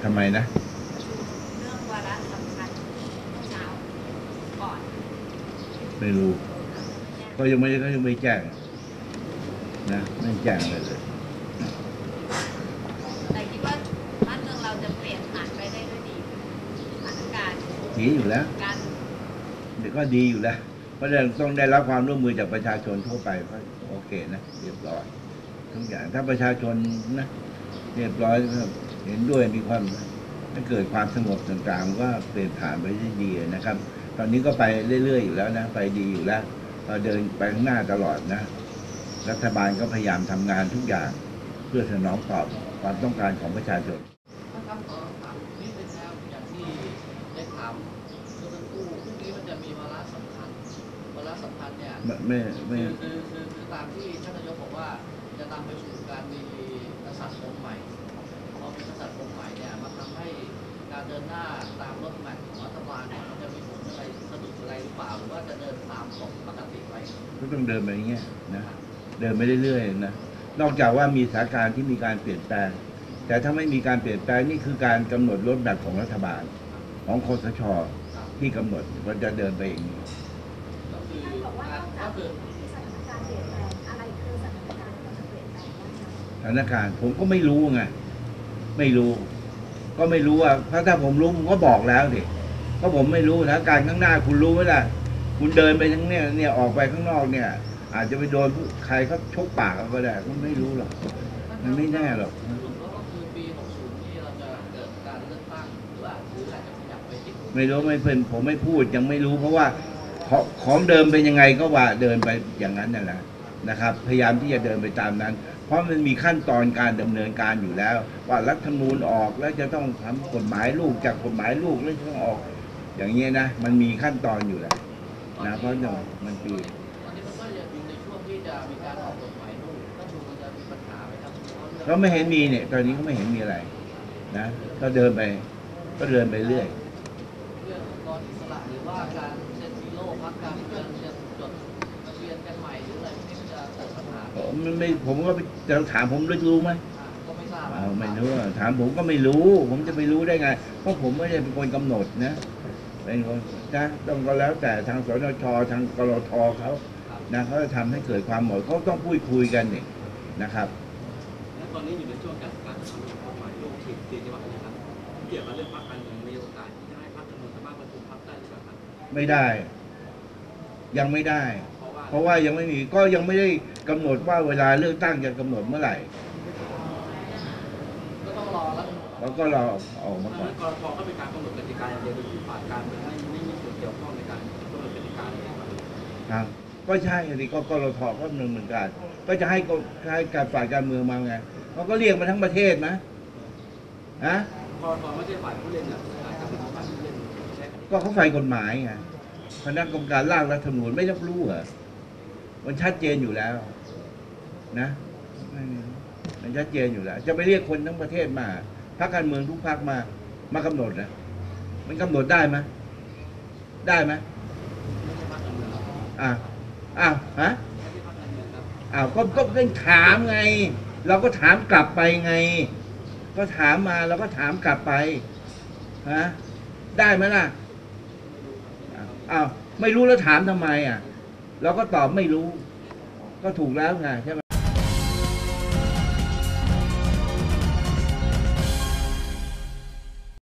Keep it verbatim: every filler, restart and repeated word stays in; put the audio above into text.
ทำไมนะเรื่องวาระสำคัญเช้าก่อนไม่รู้ก็ยังไม่ก็ยังไม่แจ้งนะไม่แจ้งเลยเลยแต่คิดว่าบ้านเมืองเราจะเปลี่ยนผ่านไปได้ด้วยดีสถานการณ์ดีอยู่แล้วการเดี๋ยวก็ดีอยู่แล้วเพราะฉะนั้นต้องได้รับความร่วมมือจากประชาชนทั่วไปก็โอเคนะเรียบร้อยทุกอย่างถ้าประชาชนนะเรียบร้อยเห็นด้วยมีความถ้าเกิดความสงบต่างๆก็เปลี่ยนผ่านไปได้ดีนะครับตอนนี้ก็ไปเรื่อยๆอยู่แล้วนะไปดีอยู่แล้วเราเดินไปข้างหน้าตลอดนะรัฐบาลก็พยายามทำงานทุกอย่างเพื่อสนองตอบความต้องการของประชาชนครับขอถามนิดนึงนะครับอย่างที่ได้ถามเมื่อสักครู่พรุ่งนี้มันจะมีวาระสำคัญวาระสำคัญเนี่ยไม่ไม่คือคือคือตามที่ท่านนายกบอกว่าจะนำไปสู่การมีกษัตริย์องค์ใหม่พอมีกษัตริย์องค์ใหม่เนี่ยมันทำให้การเดินหน้าตามรถแมพของรัฐบาลเนี่ยมันจะมีผลอะไรสะดุดอะไรหรือเปล่าหรือว่าจะเดินตามของปกติไปก็ต้องเดินไปอย่างเงี้ยนะเดินไปเรื่อยๆนะนอกจากว่ามีสถานการณ์ที่มีการเปลี่ยนแปลงแต่ถ้าไม่มีการเปลี่ยนแปลงนี่คือการกำหนดรถแบบของรัฐบาลของคสช.ที่กำหนดว่าจะเดินไปอย่างนี้ก็คือบอกว่านอกจากสถานการณ์เปลี่ยนแปลงอะไรคือสถานการณ์ที่จะเปลี่ยนแปลงบ้างคะสถานการณ์ผมก็ไม่รู้ไงไม่รู้ก็ไม่รู้ว่าถ้าถ้าผมรู้ผมก็บอกแล้วดิเพราะผมไม่รู้สถานการณ์ข้างหน้าคุณรู้ไหมล่ะคุณเดินไปทั้งเนี้ยเนี่ยออกไปข้างนอกเนี่ยอาจจะไปโดนใครเขาชกปากก็ได้ผมไม่รู้หรอกมันไม่แน่หรอกก็คือปีหกสิบนี่เราจะเกิดการเลือกตั้งหรือว่าหรืออาจจะขยับไปที่ไม่รู้ไม่เพิ่นผมไม่พูดยังไม่รู้เพราะว่าของเดิมเป็นยังไงก็ว่าเดินไปอย่างนั้นนั่นแหละนะครับพยายามที่จะเดินไปตามนั้นเพราะมันมีขั้นตอนการดำเนินการอยู่แล้วว่ารัฐธรรมนูญออกแล้วจะต้องทำกฎหมายลูกจากกฎหมายลูกแล้วจะต้องออกอย่างเงี้ยนะมันมีขั้นตอนอยู่แล้วนะเพราะเนาะมันปีตอนนี้มันก็ยังอยู่ในช่วงที่จะมีการออกกฎหมายลูกก็ดูมันจะมีปัญหาไหมครับก็ไม่เห็นมีเนี่ยตอนนี้ก็ไม่เห็นมีอะไรนะก็เดินไปก็เดินไปเรื่อยเรื่ององค์กรอิสระหรือว่าการเซ็นซีโร่พรรคการเมืองจะจดทะเบียนกันใหม่หรืออะไรพวกนี้มันจะเกิดปัญหามันไม่ผมก็จะถามผมรู้รู้ไหมก็ไม่ทราบไม่รู้ถามผมก็ไม่รู้ ผมจะไปรู้ได้ไงเพราะผมไม่ได้เป็นคนกำหนดนะเป็นคนนะต้องก็แล้วแต่ทางสนชทางกลทเขานะเขาจะทำให้เกิดความเหมาะเขาต้องพูดคุยกันนี่นะครับและตอนนี้อยู่ในช่วงการการทำกฎหมายลูกที่ที่จังหวัดนะครับเกี่ยวกับเรื่องพรรคการเมืองมีโอกาสที่จะให้พรรคการเมืองสามารถประชุมพรรคได้หรือเปล่าครับไม่ได้ยังไม่ได้เพราะว่ายังไม่มีก็ยังไม่ได้กำหนดว่าเวลาเลือกตั้งจะกำหนดเมื่อไหร่ก็ต้องรอแล้วเราก็รอออกมาก่อนกรทก็เป็นการกำหนดกติกาอย่างเดียวโดยที่ฝ่ายการเมืองไม่ไม่มีส่วนเกี่ยวข้องในการกำหนดกติกาครับก็ใช่สิก็กรทก็หนึ่งเหมือนกันก็จะให้ให้การฝ่ายการเมืองมาไงเขาก็เรียกมาทั้งประเทศนะฮะกรทไม่ใช่ฝ่ายผู้เล่นนะอาจจะเป็นฝ่ายผู้เล่นก็เขาฝ่ายกฎหมายไงคณะกรรมการร่างรัฐธรรมนูญไม่รับรู้เหรอมันชัดเจนอยู่แล้วนะมันชัดเจนอยู่แล้วจะไปเรียกคนทั้งประเทศมาพรรคการเมืองทุกพรรคมามากำหนดนะมันกำหนดได้ไหมได้ไหมอ้าวอ้าวฮะอ้าวก็ก็เพิ่งถามไงเราก็ถามกลับไปไงก็ถามมาเราก็ถามกลับไปฮะได้ไหมล่ะอ้าวไม่รู้แล้วถามทำไมอ่ะเราก็ตอบไม่รู้ก็ถูกแล้วไงใช่ไหม